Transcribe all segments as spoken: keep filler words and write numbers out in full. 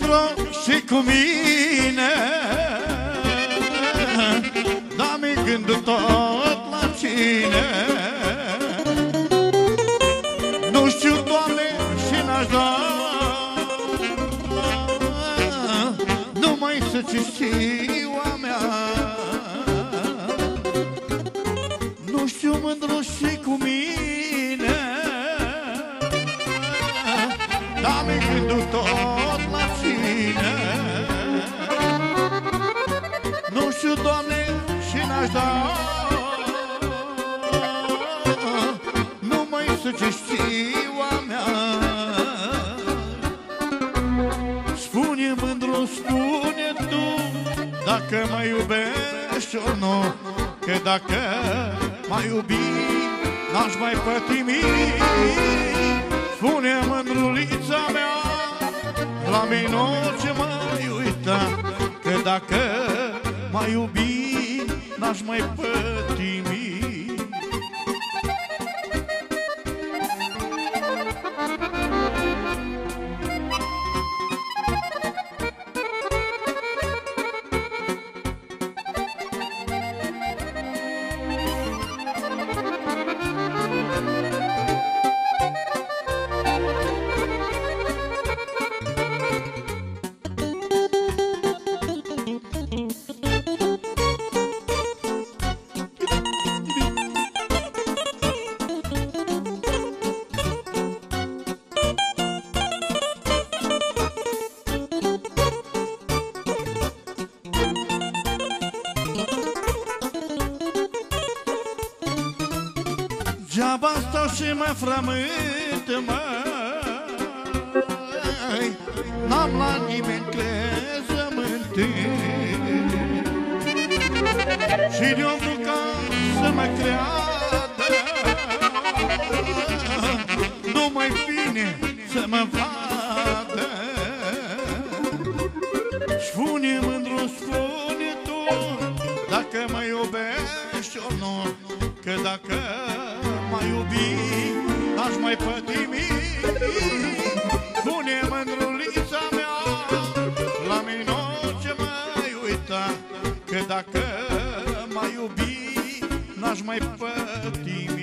mândru și cu mine, dar mi gândul tot la cine. Nu știu, Doamne, și n-aș da numai să ce știu a mea. Nu știu, mândru și cu mine, dar mi gândul tot la cine. Nu știu, Doamne, și n-aș da numai să ce știu a mea. Spune, mândru, spune tu, dacă mă iubești ori nu, că dacă m-ai iubit, n-aș mai pătimi. Spune, mândrulița mea, la mine orice m-ai uita, că dacă m-ai iubit, n-aș mai pătimi. Degeaba stau și mă frământ, măi, n-am la nimeni crezământ. Și de-o vrut ca să mă creadă, nu mai bine să mă vadă. Spune, mândru, spune tu, dacă mă iubești ori nu, că dacă m-ai iubit, n-aș mai pătimi. Spune, mândrulița mea, la mine orice m-ai uita, că dacă m-ai iubit, n-aș mai pătimi.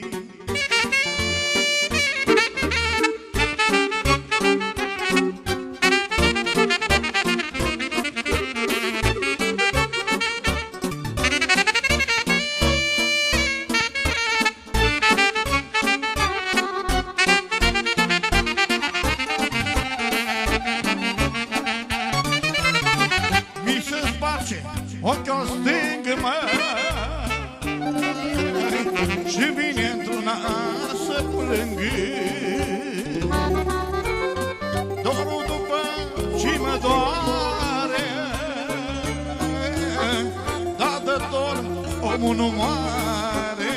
Ochiul stâng, măi, și vine într-una să plâng. Dorul după ce mă doare, dar de dor omul nu moare.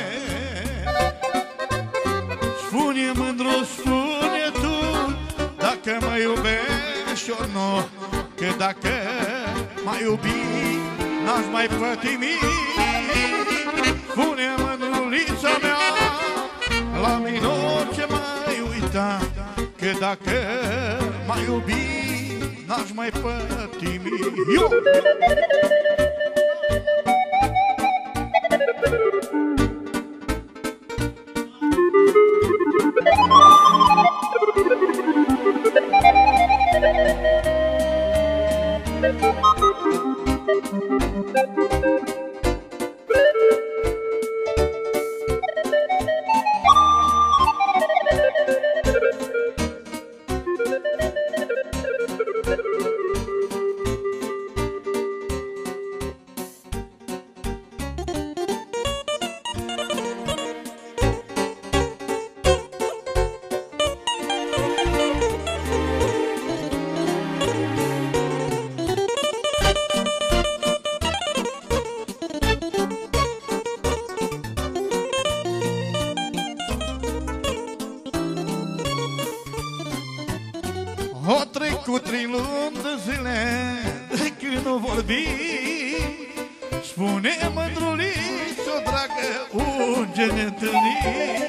Spune, mândru, spune tu, dacă mă iubești ori nu, că dacă m-ai iubit, n-aș mai pătimi. Spune, mândrulița mea, la mine orice m-ai uita, că dacă m-ai iubit, n-aș mai pătimi. Eu! O trecut trei luni de zile de când nu vorbi. Spune, mândruliță dragă, unde ne întâlnim?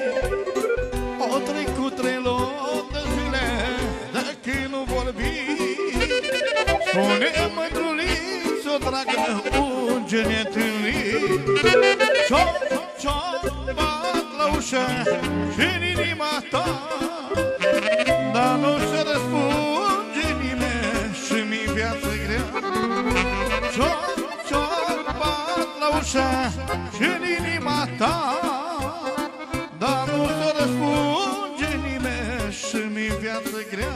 O trecut trei luni de zile de când nu vorbi. și în inima ta, dar nu se răspunde nimeni și mi-i viață grea. Cioc, cioc, bat la ușa și în inima ta, dar nu se răspunde nimeni și mi-i viață grea.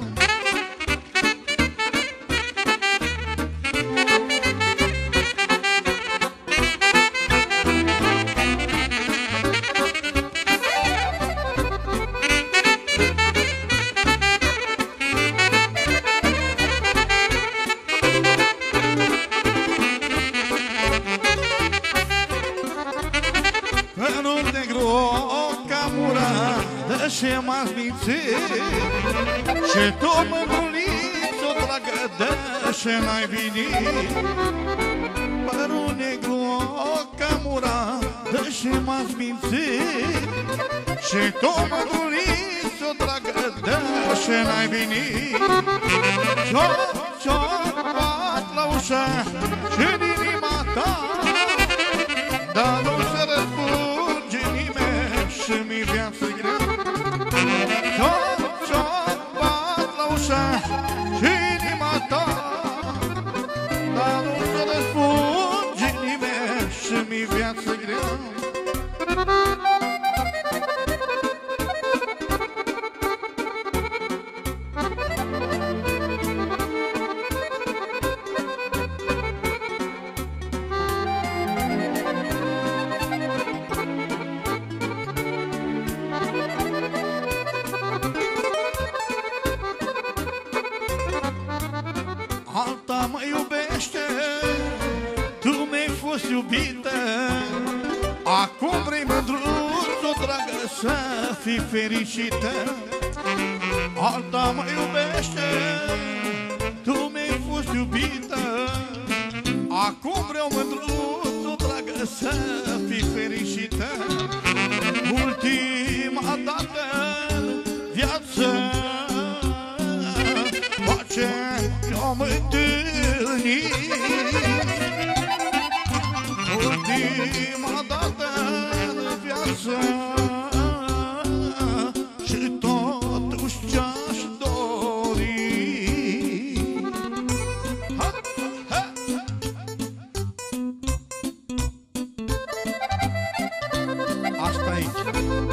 Și m-ați mințit și tu mândruliți o dragă de și n-ai venit. Părul negru ca mura de și m-ați mințit și tu mândruliți o dragă de și n-ai venit. Cioc, cioc, bat la ușa și în inima ta, dar nu se răspunde nimeni și mi-i viață grea. Cioc, cioc, bat la ușa și inima ta, dar nu se răspunde nimeni și mi-i viață grea. Alta mă iubește, tu mi-ai fost iubită, acum vrei mândruț-o dragă să fii fericită. Alta mă iubește, tu mi-ai fost iubită, acum vreau mândruț-o dragă să fii fericită. Ultima dată în viață ce am întâlnit, ultima dată în viață și totuși ce-aș dori. Ha, ha. Asta aici.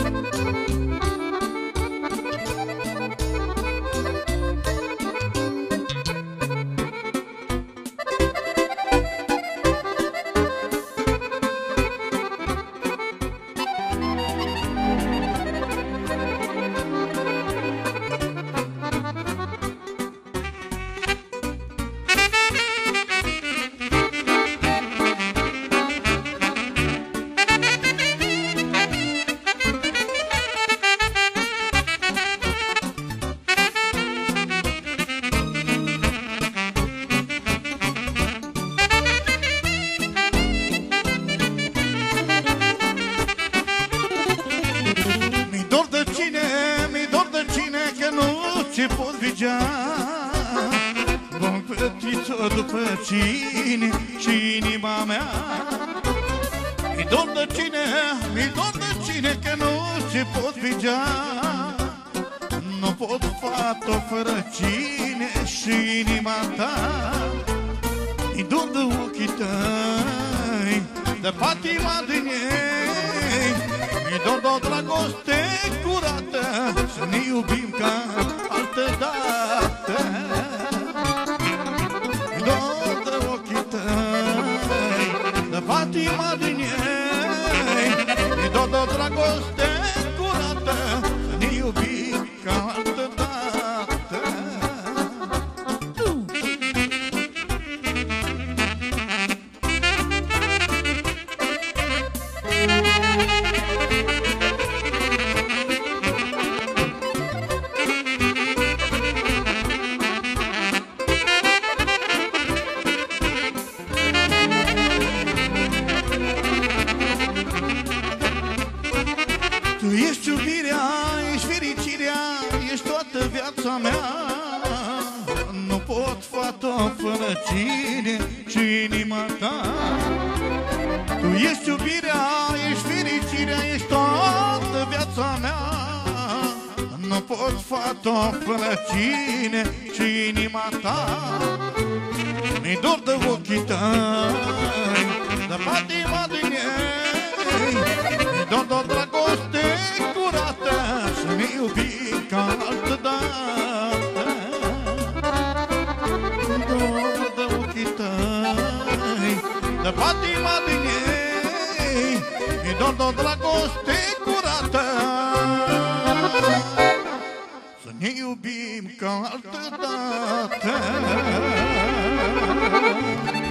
Ce pot vigea, vom fetiță după cine și inima mea. Mi dor de cine, mi dor de cine, că nu ce pot vigea. Nu pot fată fără cine și inima ta. Mi dor de ochii tăi, de patima din ei. Mi dor de o dragoste curată, să ne iubim ca altă dată. Mi dor de ochii tăi, de patima din ei. Mi dor de o dragoste curată, să ne iubim ca altă dată. Tu ești iubirea, ești fericirea, ești toată viața mea. Nu pot fată fără cine și inima ta. Tu ești iubirea, ești fericirea, ești toată viața viața mea. Nu poți fata fără cine și inima ta. Mi-i dor de ochii tăi, de patima din ei. Mi-i dor de o dragoste curată, să ne iubim ca altă dată. Mi-i dor de ochii tăi, de patima din ei. Mi-i dor de o dragoste curată, să ne iubim ca altă dată.